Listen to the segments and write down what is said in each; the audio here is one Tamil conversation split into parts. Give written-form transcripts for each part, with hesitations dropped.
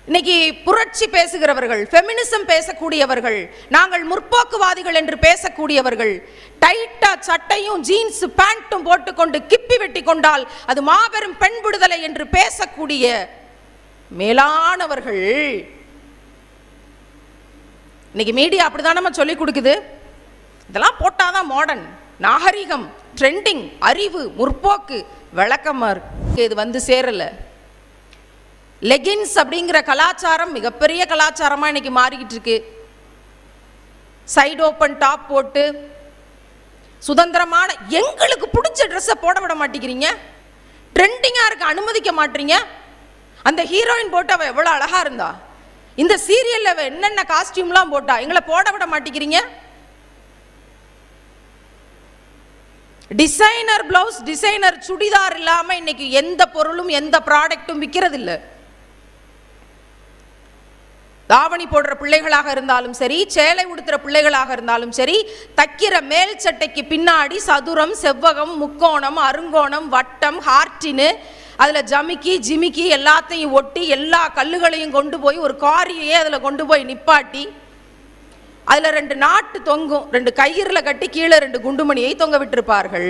இன்னைக்கு புரட்சி பேசுகிறவர்கள், ஃபெமினிசம் பேசக்கூடியவர்கள், நாங்கள் முற்போக்குவாதிகள் என்று பேசக்கூடியவர்கள், டைட்டா சட்டையும் ஜீன்ஸ் பேண்ட்டும் போட்டுக்கொண்டு கிப்பி வெட்டி கொண்டால் அது மாபெரும் பெண் விடுதலை என்று பேசக்கூடிய மேலானவர்கள் இன்னைக்கு மீடியா அப்படிதான் நம்ம சொல்லி கொடுக்குது. இதெல்லாம் போட்டாதான் மாடர்ன், நாகரிகம், ட்ரெண்டிங், அறிவு, முற்போக்கு, விளக்கமா இருக்கு. இது வந்து சேரல. லெகின்ஸ் அப்படிங்கிற கலாச்சாரம் மிகப்பெரிய கலாச்சாரமா இன்னைக்கு மாறிக்கிட்டு இருக்கு. சைடு ஓப்பன் டாப் போட்டு சுதந்திரமான எங்களுக்கு பிடிச்ச ட்ரெஸ்ஸை போட விட மாட்டேங்கிறீங்க. ட்ரெண்டிங்கா இருக்க அனுமதிக்க மாட்டீங்க. அந்த ஹீரோயின் போட்டு அவ எவ்வளவு அழகா இருந்தா, இந்த சீரியல்ல அவ என்னென்ன காஸ்டியூம்லாம் போட்டா, எங்களை போட விட மாட்டேங்கிறீங்க. டிசைனர் பிளவுஸ், டிசைனர் சுடிதார் இல்லாம இன்னைக்கு எந்த பொருளும் எந்த ப்ராடக்ட்டும் விற்கிறது இல்லை. தாவணி போடுற பிள்ளைகளாக இருந்தாலும் சரி, சேலை உடுத்துற பிள்ளைகளாக இருந்தாலும் சரி, தைக்கிற மேல் சட்டைக்கு பின்னாடி சதுரம், செவ்வகம், முக்கோணம், அருங்கோணம், வட்டம், ஹார்டின்னு அதுல ஜமிக்கி ஜிமிக்கி எல்லாத்தையும் ஒட்டி எல்லா கல்லுகளையும் கொண்டு போய் ஒரு காரியையே அதுல கொண்டு போய் நிப்பாட்டி அதுல 2 நாட்டு தொங்கும், 2 கயிறுல கட்டி கீழே 2 குண்டுமணியை தொங்க விட்டிருப்பார்கள்.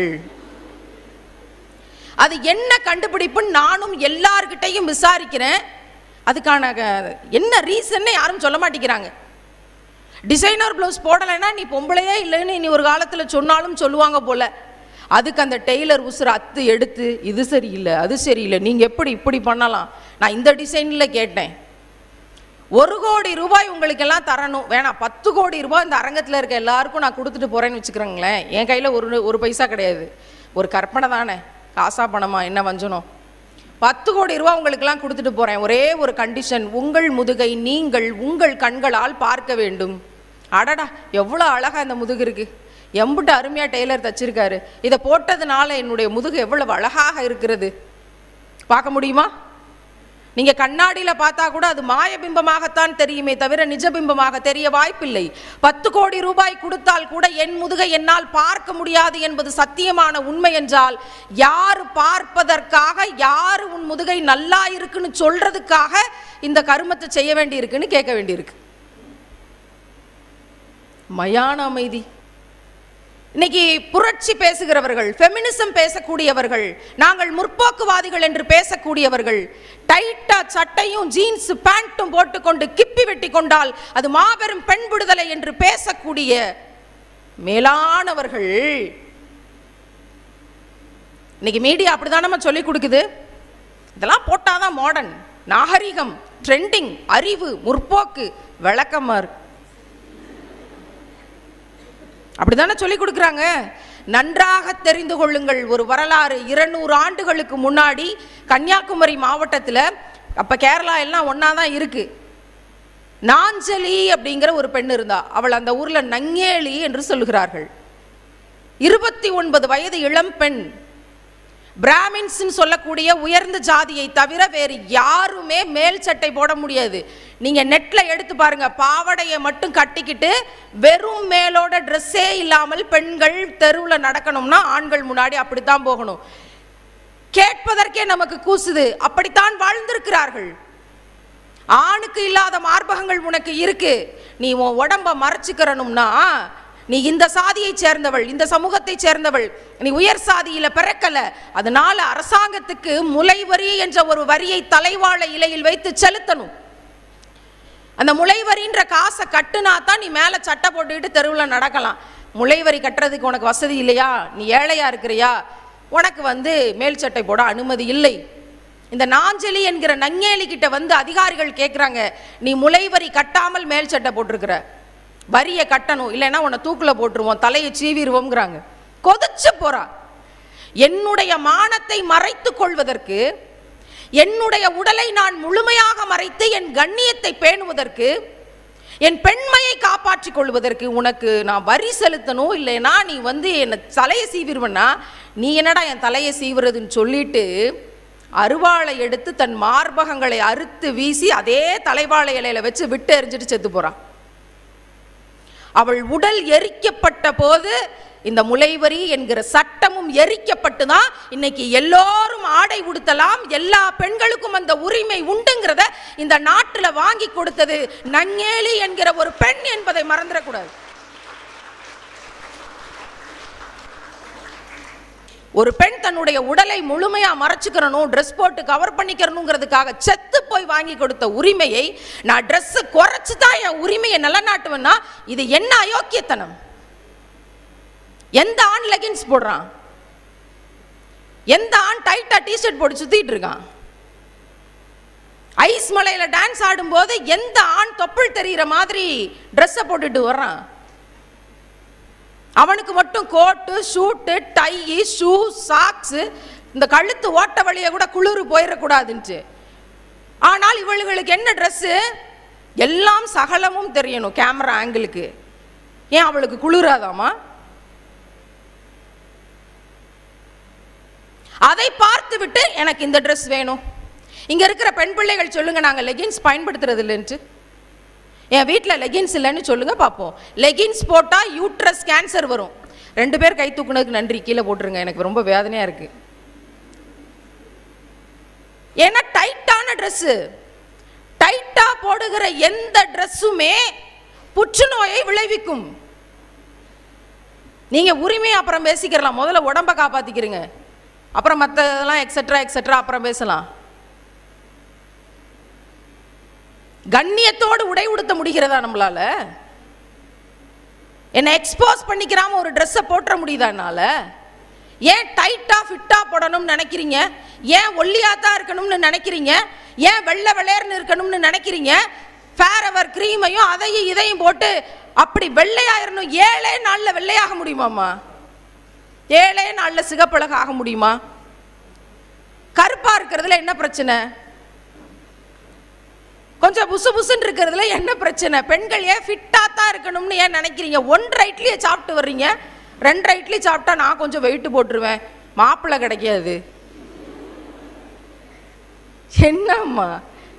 அது என்ன கண்டுபிடிப்புன்னு நானும் எல்லார்கிட்டையும் விசாரிக்கிறேன். அதுக்கான என்ன ரீசன் யாரும் சொல்ல மாட்டேங்கிறாங்க. டிசைனர் பிளவுஸ் போடலைன்னா நீ பொம்பளையே இல்லைன்னு நீ ஒரு காலத்தில் சொன்னாலும் சொல்லுவாங்க போல. அதுக்கு அந்த டெய்லர் உசுர அத்து எடுத்து இது சரியில்லை அது சரியில்லை, நீங்கள் எப்படி இப்படி பண்ணலாம், நான் இந்த டிசைனில் கேட்டேன், 1 கோடி ரூபாய் உங்களுக்கெல்லாம் தரணும், வேணாம் 10 கோடி ரூபாய் இந்த அரங்கத்தில் இருக்க எல்லாருக்கும் நான் கொடுத்துட்டு போகிறேன்னு வச்சுக்கிறேங்களேன். என் கையில் ஒரு பைசா கிடையாது, ஒரு கற்பனை தானே, காசா பணமா என்ன வஞ்சனம். 10 கோடி ரூபாய் உங்களுக்கெல்லாம் கொடுத்துட்டு போகிறேன், ஒரே ஒரு கண்டிஷன், உங்கள் முதுகை நீங்கள் உங்கள் கண்களால் பார்க்க வேண்டும். அடடா எவ்வளோ அழகாக இந்த முதுகு இருக்குது, எம்பிட்டு அருமையாக டெய்லர் தச்சிருக்காரு, இதை போட்டதுனால என்னுடைய முதுகு எவ்வளவு அழகாக இருக்கிறது, பார்க்க முடியுமா? நீங்கள் கண்ணாடியில் பார்த்தா கூட அது மாயபிம்பமாகத்தான் தெரியுமே தவிர நிஜபிம்பமாக தெரிய வாய்ப்பில்லை. 10 கோடி ரூபாய் கொடுத்தால் கூட என் முதுகை என்னால் பார்க்க முடியாது என்பது சத்தியமான உண்மை என்றால், யார் பார்ப்பதற்காக, யார் உன் முதுகை நல்லா இருக்குன்னு சொல்றதுக்காக இந்த கருமத்தை செய்ய வேண்டி இருக்குன்னு கேட்க வேண்டியிருக்கு. மயான அமைதி. இன்னைக்கு புரட்சி பேசுகிறவர்கள், ஃபெமினிசம் பேசக்கூடியவர்கள், நாங்கள் முற்போக்குவாதிகள் என்று பேசக்கூடியவர்கள், டைட்டா சட்டையும் ஜீன்ஸ் பேண்ட்டும் போட்டுக்கொண்டு கிப்பி வெட்டி கொண்டால் அது மாபெரும் பெண் விடுதலை என்று பேசக்கூடிய மேலானவர்கள் இன்னைக்கு மீடியா அப்படிதான் நம்ம சொல்லி கொடுக்குது. இதெல்லாம் போட்டாதான் மாடர்ன், நாகரிகம், ட்ரெண்டிங், அறிவு, முற்போக்கு, விளக்கமா இருக்கு. அப்படித்தானே சொல்லி கொடுக்குறாங்க. நன்றாக தெரிந்து கொள்ளுங்கள், ஒரு வரலாறு. 200 ஆண்டுகளுக்கு முன்னாடி கன்னியாகுமரி மாவட்டத்தில், அப்போ கேரளா எல்லாம் ஒன்றா தான் இருக்கு, நாஞ்சலி அப்படிங்கிற ஒரு பெண் இருந்தா. அவள் அந்த ஊரில் நங்கேலி என்று சொல்லுகிறார்கள். 29 வயது இளம் பெண். பிராமின்ஸ் சொல்லக்கூடிய உயர்ந்த ஜாதியை தவிர வேறு யாருமே மேல் சட்டை போட முடியாது. நீங்க நெட்ல எடுத்து பாருங்க, பாவடையை மட்டும் கட்டிக்கிட்டு வெறும் மேலோட ட்ரெஸ்ஸே இல்லாமல் பெண்கள் தெருவில் நடக்கணும்னா ஆண்கள் முன்னாடி அப்படித்தான் போகணும். கேட்பதற்கே நமக்கு கூசுது. அப்படித்தான் வாழ்ந்திருக்கிறார்கள். ஆணுக்கு இல்லாத மார்பகங்கள் உனக்கு இருக்கு, நீ உன் உடம்ப மறைச்சுக்கிறணும்னா நீ இந்த சாதியை சேர்ந்தவள், இந்த சமூகத்தை சேர்ந்தவள், நீ உயர் சாதியில பிறக்கல, அதனால அரசாங்கத்துக்கு முளைவரி என்ற ஒரு வரியை தலைவாழ இலையில் வைத்து செலுத்தணும். அந்த முளைவரின்ற காசை கட்டுனா தான் நீ மேல சட்டை போட்டுக்கிட்டு தெருவில் நடக்கலாம். முளைவரி கட்டுறதுக்கு உனக்கு வசதி இல்லையா, நீ ஏழையா இருக்கிறியா, உனக்கு மேல் சட்டை போட அனுமதி இல்லை. இந்த நாஞ்சலி என்கிற நங்கேலி கிட்ட அதிகாரிகள் கேட்குறாங்க, நீ முளைவரி கட்டாமல் மேல் சட்டை போட்டிருக்கிற, வரியை கட்டணும், இல்லைன்னா உன்னை தூக்குல போட்டுருவோம், தலையை சீவிடுவோம்ங்கிறாங்க. கொதிச்சு போறா. என்னுடைய மானத்தை மறைத்துக் கொள்வதற்கு, என்னுடைய உடலை நான் முழுமையாக மறைத்து என் கண்ணியத்தை பேணுவதற்கு, என் பெண்மையை காப்பாற்றிக் கொள்வதற்கு உனக்கு நான் வரி செலுத்தணும், இல்லைன்னா நீ என்ன தலையை சீவிடுவனா, நீ என்னடா என் தலையை சீவுறதுன்னு சொல்லிட்டு அருவாளை எடுத்து தன் மார்பகங்களை அறுத்து வீசி அதே தலைவாழை இலையில வச்சு விட்டு எறிஞ்சிட்டு செத்து போறான். அவள் உடல் எரிக்கப்பட்ட போது இந்த முலைவரி என்கிற சட்டமும் எரிக்கப்பட்டு தான் இன்னைக்கு எல்லோரும் ஆடை உடுத்தலாம், எல்லா பெண்களுக்கும் அந்த உரிமை உண்டுங்கிறத இந்த நாட்டில் வாங்கி கொடுத்தது நங்கேலி என்கிற ஒரு பெண் என்பதை மறந்துடக்கூடாது. ஒரு பெண் தன்னுடைய உடலை முழுமையா மறைச்சுக்கிறணும், ட்ரெஸ் போட்டு கவர் பண்ணிக்கிறணுங்கிறதுக்காக செத்து போய் வாங்கி கொடுத்த உரிமையை நான் ட்ரெஸ் குறைச்சு தான் என் உரிமையை நிலநாட்டுவேன்னா இது என்ன அயோக்கியத்தனம்? எந்த ஆண் லெகின்ஸ் போடுறான்? எந்த ஆண் டைட்டா டிஷர்ட் போட்டு சுத்திட்டு இருக்கான்? ஐஸ் மலையில டான்ஸ் ஆடும் போது எந்த ஆண் தொப்புள் தெரிகிற மாதிரி ட்ரெஸ்ஸை போட்டுட்டு வர்றான்? அவனுக்கு மட்டும் coat, suit, tie, shoe, socks, இந்த கழுத்து ஓட்ட வழியை கூட குளிர் போயிடக்கூடாதுன்ட்டு. ஆனால் இவளுகளுக்கு என்ன ட்ரெஸ்ஸு? எல்லாம் சகலமும் தெரியணும் கேமரா ஆங்கிளுக்கு. ஏன் அவளுக்கு குளிராதாமா? அதை பார்த்து விட்டு எனக்கு இந்த ட்ரெஸ் வேணும். இங்க இருக்கிற பெண் பிள்ளைகள் சொல்லுங்க, நாங்க லெகின்ஸ் பயன்படுத்துறது இல்லைன்ட்டு. என் வீட்டில் லெகின்ஸ் இல்லைன்னு சொல்லுங்க பார்ப்போம். லெகின்ஸ் போட்டால் யூட்ரஸ் கேன்சர் வரும். 2 பேர் கை தூக்குனதுக்கு நன்றி, கீழே போட்டுருங்க, எனக்கு ரொம்ப வேதனையாக இருக்கு. ஏன்னா டைட்டான ட்ரெஸ்ஸு, டைட்டா போடுகிற எந்த ட்ரெஸ்ஸுமே புற்றுநோயை விளைவிக்கும். நீங்க உரிமையை அப்புறம் பேசிக்கிறலாம், முதல்ல உடம்ப காப்பாத்திக்கிறீங்க, அப்புறம் மற்றதெல்லாம் எக்ஸெட்ரா எக்ஸெட்ரா அப்புறம் பேசலாம். கண்ணியத்தோடு உடை உடுத்த முடிகிறதா நம்மளால? என்ன எக்ஸ்போஸ் பண்ணிக்கிறாம ஒரு ட்ரெஸ்ஸை போட்டுற முடியுதானால? ஏன் டைட்டா ஃபிட்டா போடணும்னு நினைக்கிறீங்க? ஏன் ஒல்லியாத்தா இருக்கணும்னு நினைக்கிறீங்க? ஏன் வெள்ளை வெள்ளையர்னு இருக்கணும்னு நினைக்கிறீங்க? ஃபேரவர் கிரீமையும் அதையும் இதையும் போட்டு அப்படி வெள்ளையாயிரணும். 7 நாள்ல வெள்ளையாக முடியுமாம்மா? 7 நாள்ல சிகப்பழக ஆக முடியுமா? கருப்பா இருக்கிறதுல என்ன பிரச்சனை? கொஞ்சம் புசு புசுன்னு இருக்கிறதுல என்ன பிரச்சனை? பெண்கள் ஏன் ஃபிட்டா தான் இருக்கணும்னு ஏன் நினைக்கிறீங்க? 1 இட்லியை சாப்பிட்டு வர்றீங்க, 2 இட்லி சாப்பிட்டா நான் கொஞ்சம் வெயிட் போட்டுருவேன், மாப்பிள்ளை கிடைக்காது. என்னம்மா?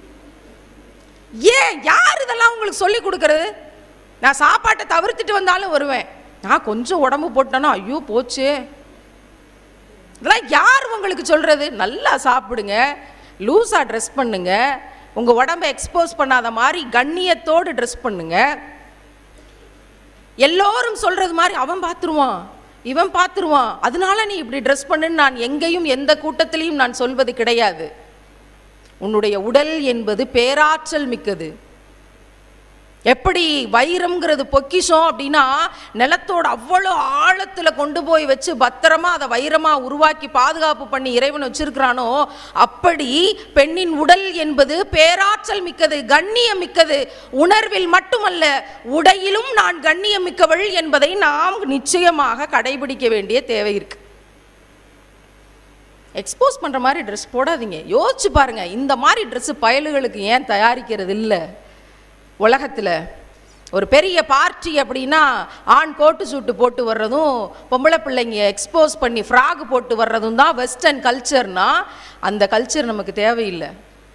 ஏன் யார் இதெல்லாம் உங்களுக்கு சொல்லி கொடுக்கறது? நான் சாப்பாட்டை தவிர்த்துட்டு வந்தாலும் வருவேன், நான் கொஞ்சம் உடம்பு போட்டேன்னா ஐயோ போச்சு. இதெல்லாம் யார் உங்களுக்கு சொல்றது? நல்லா சாப்பிடுங்க, லூஸா ட்ரெஸ் பண்ணுங்க, உங்க உடம்பை எக்ஸ்போஸ் பண்ணாத மாதிரி கண்ணியத்தோடு ட்ரெஸ் பண்ணுங்க. எல்லோரும் சொல்றது மாதிரி அவன் பார்த்துருவான், இவன் பார்த்துருவான், அதனால நீ இப்படி ட்ரெஸ் பண்ணுன்னு நான் எங்கேயும் எந்த கூட்டத்திலையும் நான் சொல்வது கிடையாது. உன்னுடைய உடல் என்பது பேராற்றல் மிக்கது. எப்படி வைரம்ங்கிறது பொக்கிஷம் அப்படின்னா நிலத்தோட அவ்வளோ ஆழத்துல கொண்டு போய் வச்சு பத்திரமா அதை வைரமா உருவாக்கி பாதுகாப்பு பண்ணி இறைவன் வச்சிருக்கிறானோ, அப்படி பெண்ணின் உடல் என்பது பேராற்றல் மிக்கது, கண்ணியம் மிக்கது. உணர்வில் மட்டுமல்ல, உடையிலும் நான் கண்ணியம் மிக்கவள் என்பதை நாம் நிச்சயமாக கடைபிடிக்க வேண்டிய தேவை இருக்கு. எக்ஸ்போஸ் பண்ற மாதிரி ட்ரெஸ் போடாதீங்க. யோசிச்சு பாருங்க, இந்த மாதிரி ட்ரெஸ் பயலுகளுக்கு ஏன் தயாரிக்கிறது இல்லை? உலகத்தில் ஒரு பெரிய பார்ட்டி அப்படின்னா ஆண் கோட்டு சூட்டு போட்டு வர்றதும் பொம்பளை பிள்ளைங்க எக்ஸ்போஸ் பண்ணி ஃப்ராக் போட்டு வர்றதும் தான் வெஸ்டர்ன் கல்ச்சர்னா, அந்த கல்ச்சர் நமக்கு தேவையில்லை.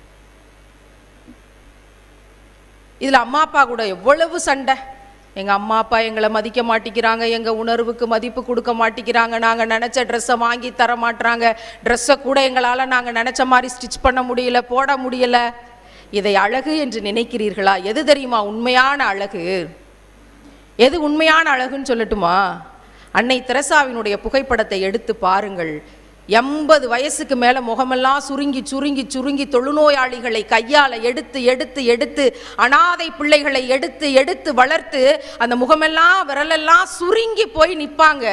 இதில் அம்மா அப்பா கூட எவ்வளவு சண்டை. எங்கள் அம்மா அப்பா எங்களை மதிக்க மாட்டேங்கிறாங்க, எங்கள் உணர்வுக்கு மதிப்பு கொடுக்க மாட்டேங்கிறாங்க, நாங்கள் நினச்ச ட்ரெஸ்ஸை வாங்கி தர மாட்டுறாங்க, ட்ரெஸ்ஸை கூட எங்களால் நாங்கள் நினச்ச மாதிரி ஸ்டிச் பண்ண முடியல, போட முடியலை. இதை அழகு என்று நினைக்கிறீர்களா? எது தெரியுமா உண்மையான அழகு? எது உண்மையான அழகுன்னு சொல்லட்டுமா? அன்னை தெரசாவினுடைய புகைப்படத்தை எடுத்து பாருங்கள். 80 வயசுக்கு மேலே முகமெல்லாம் சுருங்கி சுருங்கி சுருங்கி தொழுநோயாளிகளை கையால் எடுத்து எடுத்து எடுத்து அனாதை பிள்ளைகளை எடுத்து எடுத்து வளர்த்து அந்த முகமெல்லாம் விரலெல்லாம் சுருங்கி போய் நிற்பாங்க.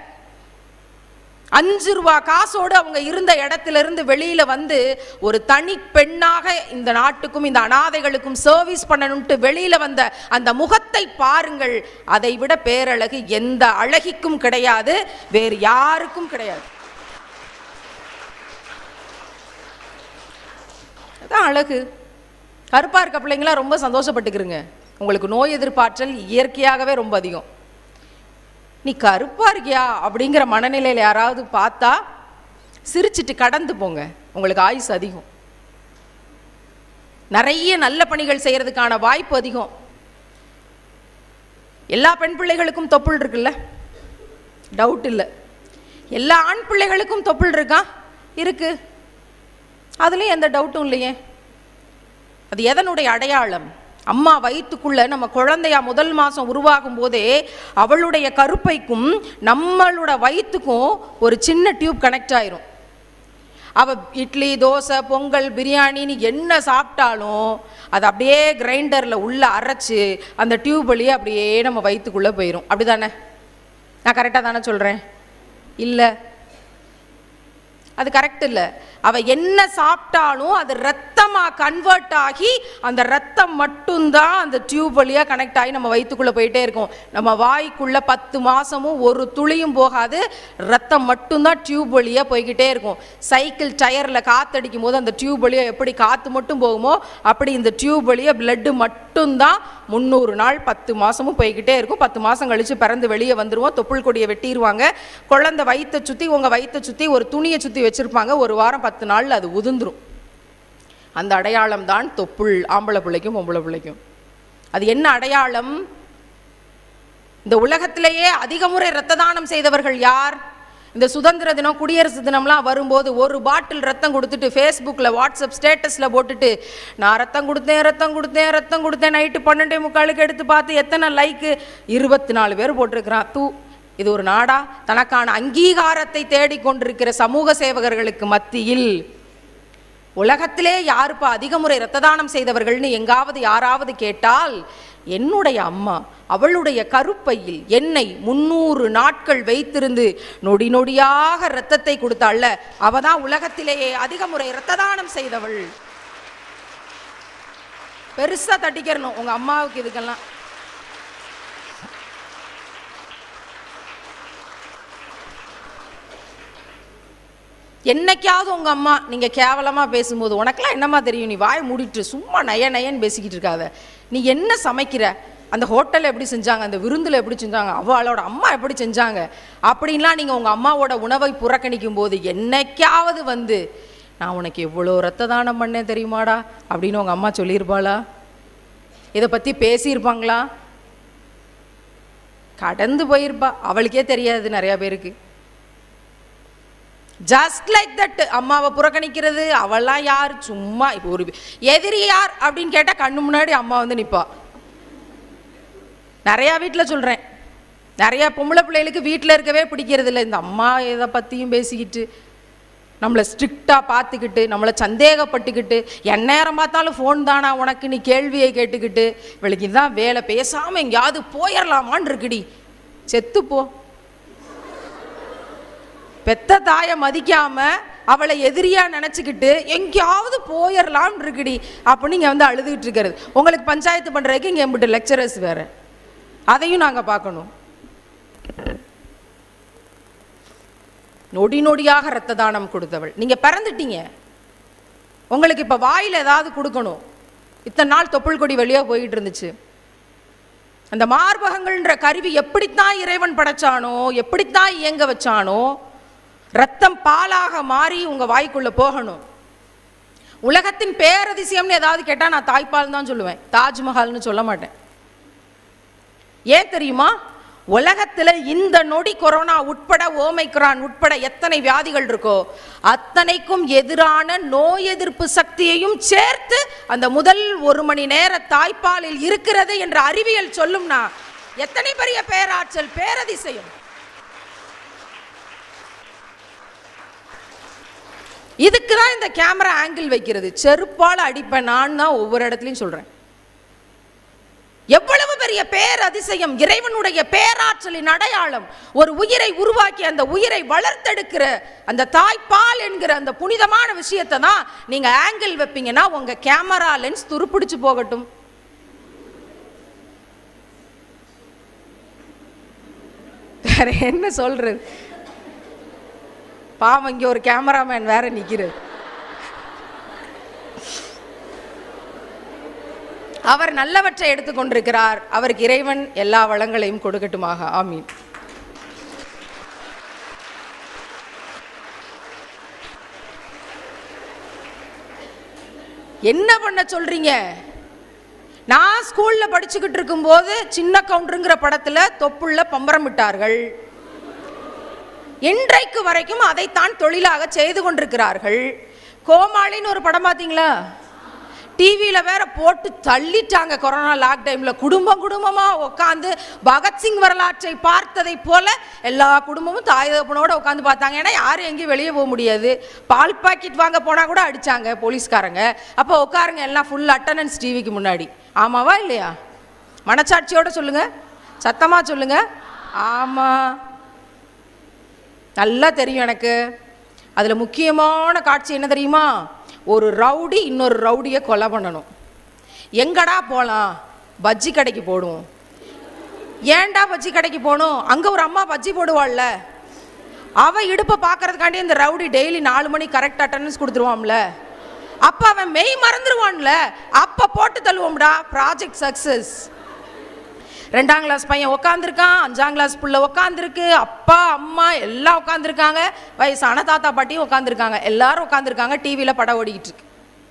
5 ரூபா காசோடு அவங்க இருந்த இடத்திலிருந்து வெளியில வந்து ஒரு தனி பெண்ணாக இந்த நாட்டுக்கும் இந்த அனாதைகளுக்கும் சர்வீஸ் பண்ணணும்ட்டு வெளியில வந்த அந்த முகத்தை பாருங்கள். அதை விட பேரழகு எந்த அழகிக்கும் கிடையாது, வேறு யாருக்கும் கிடையாது. அதான் அழகு. கருப்பா இருக்க பிள்ளைங்களா ரொம்ப சந்தோஷப்பட்டுக்கிறீங்க, உங்களுக்கு நோய் எதிர்ப்பாற்றல் இயற்கையாகவே ரொம்ப அதிகம். நீ கருப்பா இருக்கியா அப்படிங்கிற மனநிலையில் யாராவது பார்த்தா சிரிச்சிட்டு கடந்து போங்க, உங்களுக்கு ஆயுசு அதிகம். நிறைய நல்ல பணிகள் செய்யறதுக்கான வாய்ப்பு அதிகம். எல்லா பெண் பிள்ளைகளுக்கும் தொப்புள் இருக்குல்ல, டவுட் இல்லை. எல்லா ஆண் பிள்ளைகளுக்கும் தொப்புள் இருக்கா? இருக்கு. அதுலேயும் எந்த டவுட்டும் இல்லையே. அது எதனுடைய அடையாளம்? அம்மா வயிற்றுக்குள்ள நம்ம குழந்தையா முதல் மாதம் உருவாகும் போதே அவளுடைய கருப்பைக்கும் நம்மளோட வயிற்றுக்கும் ஒரு சின்ன டியூப் கனெக்ட் ஆயிரும். அவள் இட்லி, தோசை, பொங்கல், பிரியாணின்னு என்ன சாப்பிட்டாலும் அது அப்படியே கிரைண்டரில் உள்ளே அரைச்சி அந்த டியூப் வழியே அப்படியே நம்ம வயிற்றுக்குள்ளே போயிடும். அப்படி தானே? நான் கரெக்டாக தானே சொல்கிறேன்? இல்லை, அது கரெக்ட் இல்லை. அவள் என்ன சாப்பிட்டாலும் அது ரத்தமாக கன்வெர்ட் ஆகி அந்த ரத்தம் மட்டும்தான் அந்த டியூப் வழியாக கனெக்ட் ஆகி நம்ம வயிற்றுக்குள்ளே போயிட்டே இருக்கும். நம்ம வாய்க்குள்ளே 10 மாதமும் ஒரு துளியும் போகாது, ரத்தம் மட்டும்தான் டியூப் வழியாக போய்கிட்டே இருக்கும். சைக்கிள் டயரில் காற்றடிக்கும் போது அந்த டியூப் வழியாக எப்படி காற்று மட்டும் போகுமோ அப்படி இந்த டியூப் வழியாக பிளட்டு மட்டும்தான் 300 நாள் 10 மாதமும் போய்கிட்டே இருக்கும். 10 மாதம் கழித்து பிறந்து வெளியே வந்துடுவோம். தொப்புள் கொடியை வெட்டிடுவாங்க. குழந்தை வயிற்றை சுற்றி, உங்கள் வயிற்றை சுற்றி ஒரு துணியை சுற்றி வச்சுருப்பாங்க. ஒரு வாரம் 10 நாள் அது உதிர்ந்துரும். அந்த அடையாளம் தான் தொப்புள். ஆம்பளை பிள்ளைக்கும் பொம்பளை பிள்ளைக்கும். அது என்ன அடையாளம்? இந்த உலகத்திலேயே அதிக முறை இரத்த தானம் செய்தவர்கள் யார்? இந்த சுதந்திர தினம், குடியரசு தினம்லாம் வரும்போது ஒரு பாட்டில் ரத்தம் கொடுத்துட்டு ஃபேஸ்புக்கில், வாட்ஸ்அப் ஸ்டேட்டஸில் போட்டுட்டு நான் ரத்தம் கொடுத்தேன் நைட்டு 12:45 எடுத்து பார்த்து எத்தனை லைக்கு? 24 பேர் போட்டிருக்கிறான். இது ஒரு நாடா? தனக்கான அங்கீகாரத்தை தேடிக்கொண்டிருக்கிற சமூக சேவகர்களுக்கு மத்தியில் உலகத்திலே யாருப்பா அதிக முறை இரத்த தானம் செய்தவர்கள்னு எங்காவது யாராவது கேட்டால், என்னுடைய அம்மா அவளுடைய கருப்பையில் என்னை 300 நாட்கள் வைத்திருந்து நொடி நொடியாக இரத்தத்தை கொடுத்தாள்ல, அவ தான் உலகத்திலேயே அதிக முறை இரத்த தானம் செய்தவள். பெருசா தட்டிக்கிறணும் உங்க அம்மாவுக்கு. இதுக்கெல்லாம் என்னைக்காவது உங்கள் அம்மா நீங்கள் கேவலமாக பேசும்போது, உனக்கெல்லாம் என்னம்மா தெரியும், நீ வாய் மூடிட்டு சும்மா நயன்னு பேசிக்கிட்டு இருக்காத, நீ என்ன சமைக்கிற, அந்த ஹோட்டலில் எப்படி செஞ்சாங்க, அந்த விருந்தில் எப்படி செஞ்சாங்க, அவளோட அம்மா எப்படி செஞ்சாங்க அப்படின்லாம் நீங்கள் உங்கள் அம்மாவோட உணவை புறக்கணிக்கும் போது என்னைக்காவது வந்து நான் உனக்கு எவ்வளோ இரத்த தானம் பண்ணேன் தெரியுமாடா அப்படின்னு உங்கள் அம்மா சொல்லியிருப்பாளா? இதை பற்றி பேசியிருப்பாங்களா? கடந்து போயிருப்பா. அவளுக்கே தெரியாது நிறையா பேருக்கு. Just like that. அம்மாவை புறக்கணிக்கிறது, அவெல்லாம் யார்? சும்மா இப்போ ஒரு எதிரி யார் அப்படின்னு கேட்டால் கண்ணு முன்னாடி அம்மா வந்து நிற்பா. நிறையா வீட்டில் சொல்கிறேன், நிறையா பொம்பளை பிள்ளைகளுக்கு வீட்டில் இருக்கவே பிடிக்கிறது இல்லை. இந்த அம்மா எதை பற்றியும் பேசிக்கிட்டு, நம்மளை ஸ்ட்ரிக்டாக பார்த்துக்கிட்டு, நம்மளை சந்தேகப்பட்டுக்கிட்டு, எந்நேரம் பார்த்தாலும் ஃபோன் தானா உனக்கு நீ கேள்வியை கேட்டுக்கிட்டு, இவளுக்கு இதுதான் வேலை, பேசாமல் எங்கேயாவது போயிடலாமான்னு இருக்குடி. செத்துப்போ. பெத்த தாயை மதிக்காம அவளை எதிரியா நினைச்சுக்கிட்டு எங்கேயாவது போயிடலாம் இருக்குடி அப்படின்னு நீங்க வந்து அழுதுகிட்டு இருக்கிறது. உங்களுக்கு பஞ்சாயத்து பண்றதுக்கு இங்க எம்பிட்டு லெக்சரர்ஸ் வேற, அதையும் நாங்க பார்க்கணும். நொடி நொடியாக இரத்த தானம் கொடுத்தவள். நீங்க பிறந்துட்டீங்க, உங்களுக்கு இப்ப வாயில ஏதாவது கொடுக்கணும். இத்தனை நாள் தொப்புள் கொடி வெளியே போயிட்டு இருந்துச்சு. அந்த மார்பகங்கள்ன்ற கருவி எப்படித்தான் இறைவன் படைச்சானோ, எப்படித்தான் இயங்க வச்சானோ, ரத்தம் பாலாக மாறி உங்க வாய்க்குள்ள போகணும். உலகத்தின் பேரதிசயம்னு ஏதாவது கேட்டா நான் தாய்ப்பால் தான் சொல்லுவேன், தாஜ்மஹால்னு சொல்ல மாட்டேன். ஏன் தெரியுமா? உலகத்துல இந்த நொடி கொரோனா உட்பட, ஓமைக்ரான் உட்பட எத்தனை வியாதிகள் இருக்கோ அத்தனைக்கும் எதிரான நோய் எதிர்ப்பு சக்தியையும் சேர்த்து அந்த முதல் 1 மணி நேர தாய்ப்பாலில் இருக்கிறது என்ற அறிவியல் சொல்லும்னா எத்தனை பெரிய பேராற்றல், பேரதிசயம். இதுக்கு தான் இந்த கேமரா ஆங்கிள் வைக்கிறது. செருப்பால் அடிப்பேன் நான் தான் ஒவ்வொரு இடத்துலையும் சொல்றேன். எவ்வளவு பெரிய பேரதிசயம், இறைவனுடைய பேராற்றலின் அடையாளம். ஒரு உயிரை உருவாக்கி அந்த உயிரை வளர்த்தெடுக்கிற அந்த தாய்ப்பால் என்கிற அந்த புனிதமான விஷயத்தை தான் நீங்க ஆங்கிள் வைப்பீங்கன்னா உங்க கேமரா லென்ஸ் துருப்பிடிச்சு போகட்டும். வேற என்ன சொல்றது? பாவம், இங்கே ஒரு கேமராமேன் வேற நிற்கிறது. அவர் நல்லவற்றை எடுத்துக்கொண்டிருக்கிறார். அவருக்கு இறைவன் எல்லா வளங்களையும் கொடுக்கட்டுமாக. ஆமீன். என்ன பண்ண சொல்றீங்க? நான் ஸ்கூல்ல படிச்சுக்கிட்டு இருக்கும்போது சின்ன கவுண்டருங்கிற படத்துல தொப்புள்ள பம்பரம் விட்டார்கள். இன்றைக்கு வரைக்கும் அதைத்தான் தொழிலாக செய்து கொண்டிருக்கிறார்கள். கோமாளின்னு ஒரு படம் பார்த்தீங்களா? டிவியில் வேற போட்டு தள்ளிட்டாங்க. கொரோனா லாக் டைமில் குடும்பம் குடும்பமாக உட்காந்து பகத்சிங் வரலாற்றை பார்த்ததை போல எல்லா குடும்பமும் தாய் தகப்பனோட உட்காந்து பார்த்தாங்க. ஏன்னா யாரும் எங்கேயும் வெளியே போக முடியாது. பால் பாக்கெட் வாங்க போனால் கூட அடித்தாங்க போலீஸ்காரங்க. அப்போ உட்காருங்க எல்லாம் ஃபுல் அட்டண்டன்ஸ் டிவிக்கு முன்னாடி. ஆமாவா இல்லையா? மனச்சாட்சியோட சொல்லுங்க, சத்தமாக சொல்லுங்க. ஆமாம், நல்லா தெரியும் எனக்கு. அதில் முக்கியமான காட்சி என்ன தெரியுமா? ஒரு ரவுடி இன்னொரு ரவுடியை கொலை பண்ணணும். எங்கடா போகலாம்? பஜ்ஜி கடைக்கு போடுவோம். ஏன்டா பஜ்ஜி கடைக்கு போகணும்? அங்கே ஒரு அம்மா பஜ்ஜி போடுவாள்ல, அவள் இடுப்பை பார்க்கறதுக்காண்டி இந்த ரவுடி டெய்லி 4 மணி கரெக்ட் அட்டண்டன்ஸ் கொடுத்துருவான்ல. அப்போ அவன் மெய் மறந்துடுவான்ல, அப்போ போட்டு தள்ளுவோம்டா. Project success. 2ஆம் கிளாஸ் பையன் உட்காந்துருக்கான், 5ஆம் கிளாஸ் புள்ள உட்காந்துருக்கு, அப்பா அம்மா எல்லாம் உட்காந்துருக்காங்க, வயசான தாத்தா பாட்டியும் உட்காந்துருக்காங்க, எல்லாரும் உட்காந்துருக்காங்க. டிவியில் படம் ஓடிக்கிட்டு இருக்கு.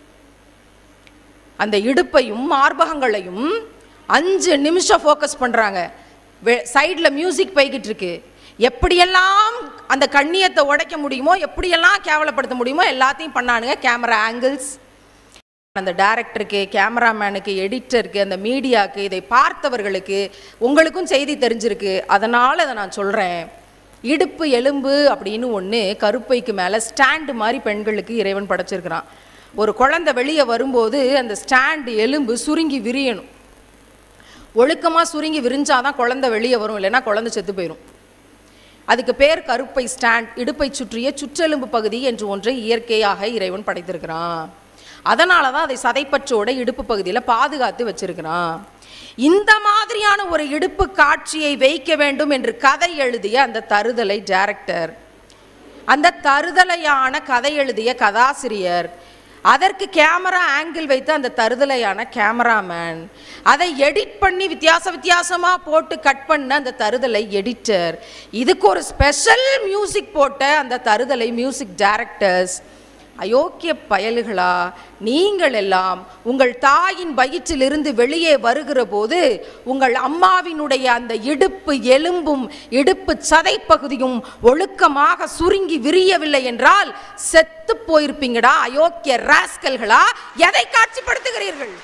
அந்த இடுப்பையும் மார்பகங்களையும் 5 நிமிஷம் ஃபோக்கஸ் பண்ணுறாங்க. சைடில் மியூசிக் போய்கிட்டு இருக்கு. எப்படியெல்லாம் அந்த கண்ணியத்தை உடைக்க முடியுமோ, எப்படியெல்லாம் கேவலப்படுத்த முடியுமோ எல்லாத்தையும் பண்ணானுங்க. கேமரா ஆங்கிள்ஸ், அந்த டைரக்டருக்கு, கேமராமேனுக்கு, எடிட்டருக்கு, அந்த மீடியாவுக்கு, இதை பார்த்தவர்களுக்கு, உங்களுக்கும் செய்தி தெரிஞ்சிருக்கு. அதனால் அதை நான் சொல்கிறேன். இடுப்பு எலும்பு அப்படின்னு ஒன்று கருப்பைக்கு மேலே ஸ்டாண்டு மாதிரி பெண்களுக்கு இறைவன் படைச்சிருக்கிறான். ஒரு குழந்தை வெளியே வரும்போது அந்த ஸ்டாண்டு எலும்பு சுருங்கி விரியணும். ஒழுக்கமாக சுருங்கி விரிஞ்சாதான் குழந்தை வெளியே வரும், இல்லைன்னா குழந்தை செத்து போயிடும். அதுக்கு பேர் கருப்பை ஸ்டாண்ட். இடுப்பை சுற்றிய சுற்றெலும்பு பகுதி என்று ஒன்றை இயற்கையாக இறைவன் படைத்திருக்கிறான். அதனால தான் அதை சதைப்பற்றோட இடுப்பு பகுதியில் பாதுகாத்து வச்சிருக்கிறான். இந்த மாதிரியான ஒரு இடுப்பு காட்சியை வைக்க வேண்டும் என்று கதை எழுதிய அந்த தருதலை டைரக்டர், அந்த தருதலையான கதை எழுதிய கதாசிரியர், அதற்கு கேமரா ஆங்கிள் வைத்து அந்த தருதலையான கேமராமேன், அதை எடிட் பண்ணி வித்தியாசமாக போட்டு கட் பண்ண அந்த தருதலை எடிட்டர், இதுக்கு ஒரு ஸ்பெஷல் மியூசிக் போட்ட அந்த தருதலை மியூசிக் டைரக்டர்ஸ், அயோக்கிய பயல்களா நீங்கள் எல்லாம் உங்கள் தாயின் வயிற்றிலிருந்து வெளியே வருகிற போது உங்கள் அம்மாவினுடைய அந்த இடுப்பு எலும்பும் இடுப்பு சதைப்பகுதியும் ஒழுக்கமாக சுருங்கி விரியவில்லை என்றால் செத்து போயிருப்பீங்கடா அயோக்கிய ராஸ்கல்களா. எதை காட்சிப்படுத்துகிறீர்கள்?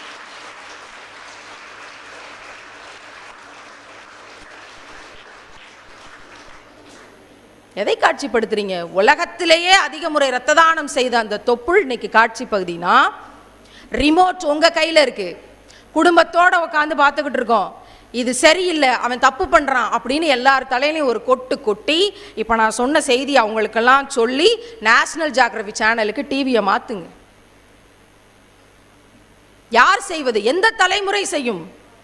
எதை காட்சிப்படுத்துறீங்க? உலகத்திலேயே அதிக முறை ரத்த தானம் செய்த அந்த தொப்புள் இன்னைக்கு காட்சி பகுதினா, ரிமோட் உங்க கையில் இருக்கு, குடும்பத்தோட உட்காந்து பார்த்துக்கிட்டு இருக்கோம். இது சரியில்லை, அவன் தப்பு பண்ணுறான் அப்படின்னு எல்லார் தலையிலையும் ஒரு கொட்டு கொட்டி, இப்போ நான் சொன்ன செய்தி அவங்களுக்கெல்லாம் சொல்லி நேஷனல் ஜியோகிராஃபி சேனலுக்கு டிவியை மாற்றுங்க. யார் செய்வது? எந்த தலைமுறை செய்யும்?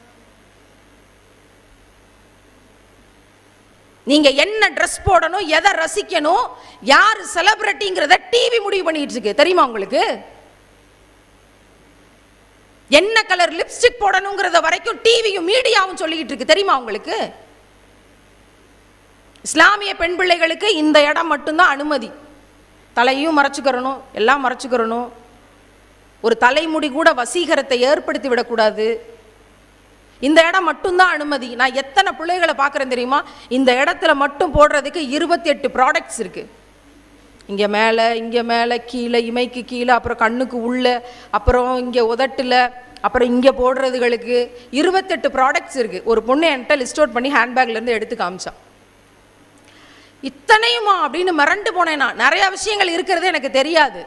நீங்க என்ன ட்ரெஸ் போடணும், எதை ரசிக்கணும், யார் செலிபிரிட்டிங்கிறத டிவி முடிவு பண்ணிட்டு இருக்கு. தெரியுமா உங்களுக்கு? என்ன கலர் லிப்ஸ்டிக் போடணுங்கிறத வரைக்கும் டிவியும் மீடியாவும் சொல்லிக்கிட்டு இருக்கு. தெரியுமா உங்களுக்கு? இஸ்லாமிய பெண் பிள்ளைகளுக்கு இந்த இடம் மட்டும்தான் அனுமதி. தலையும் மறைச்சுக்கிறணும், எல்லாம் மறைச்சுக்கிறணும். ஒரு தலைமுடி கூட வசீகரத்தை ஏற்படுத்தி விடக்கூடாது. இந்த இடம் மட்டும்தான் அனுமதி. நான் எத்தனை பிள்ளைகளை பார்க்குறேன் தெரியுமா? இந்த இடத்துல மட்டும் போடுறதுக்கு 28 ப்ராடக்ட்ஸ் இருக்குது. இங்கே மேலே, இங்கே மேலே, கீழே, இமைக்கு கீழே, அப்புறம் கண்ணுக்கு உள்ளே, அப்புறம் இங்கே உதட்டில், அப்புறம் இங்கே போடுறதுகளுக்கு 28 ப்ராடக்ட்ஸ் இருக்குது. ஒரு பொண்ணு என்கிட்ட லிஸ்ட் அவுட் பண்ணி ஹேண்ட்பேக்லேருந்து எடுத்து காமிச்சான். இத்தனையுமா அப்படின்னு மிரண்டு போனேன். நான் நிறையா விஷயங்கள் இருக்கிறது எனக்கு தெரியாது.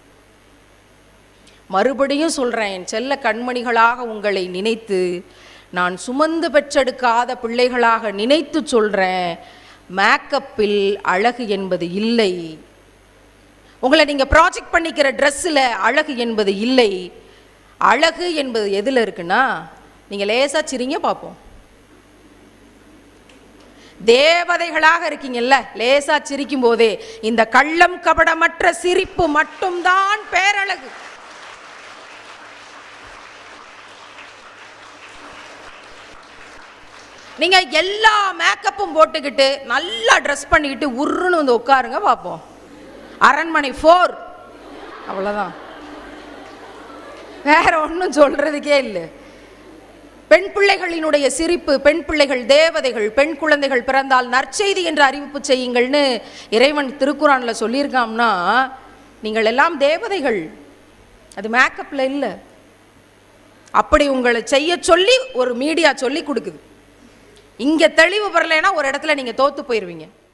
மறுபடியும் சொல்கிறேன், என் செல்ல கண்மணிகளாக உங்களை நினைத்து, நான் சுமந்து பெற்றெடுக்காத பிள்ளைகளாக நினைத்து சொல்கிறேன், மேக்கப்பில் அழகு என்பது இல்லை. உங்களை நீங்கள் ப்ராஜெக்ட் பண்ணிக்கிற ட்ரெஸ்ஸில் அழகு என்பது இல்லை. அழகு என்பது எதில் இருக்குன்னா, நீங்கள் லேசாக சிரிங்க பார்ப்போம். தேவதைகளாக இருக்கீங்கல்ல, லேசா சிரிக்கும் போதே இந்த கள்ளம் கபடமற்ற சிரிப்பு மட்டும்தான் பேரழகு. நீங்க எல்லா மேக்கப்பும் போட்டுக்கிட்டு நல்லா ட்ரெஸ் பண்ணிக்கிட்டு உருன்னு வந்து உட்காருங்க பார்ப்போம். அரண்மனை 4 அவ்வளோதான், வேற ஒன்றும் சொல்றதுக்கே இல்லை. பெண் பிள்ளைகளினுடைய சிரிப்பு, பெண் பிள்ளைகள் தேவதைகள், பெண் குழந்தைகள் பிறந்தால் நற்செய்தி என்று அறிவிப்பு செய்யுங்கள்னு இறைவன் திருக்குறான்ல சொல்லியிருக்காம்னா, நீங்கள் எல்லாம் தேவதைகள். அது மேக்கப்ல இல்லை. அப்படி உங்களை செய்ய சொல்லி ஒரு மீடியா சொல்லி கொடுக்குது. இங்க தெளிவு வரலைன்னா ஒரு இடத்துல நீங்க தோத்து போயிருவீங்க.